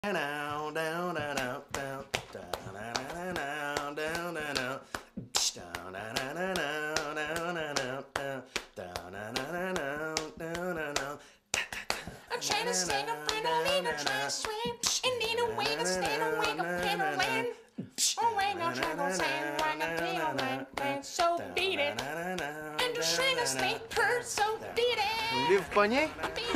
trying to sing a final lean, I'm trying to swim, and need a way to stand away, no piano land. Oh, wait, no trouble, sand, right, no piano land, so beat it. And the string is late, per, so beat it. Voulez-vous pogner?